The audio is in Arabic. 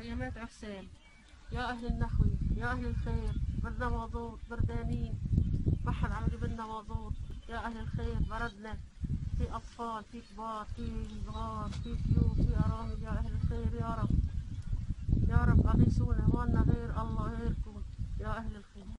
جماعة عسال، يا أهل النخوي يا أهل الخير، بدنا وضوء بردانين، ما حد عم يجيب لنا وضوء. يا أهل الخير بردنا، في أطفال في كبار في صغار في ضيوف في أرامل، يا أهل الخير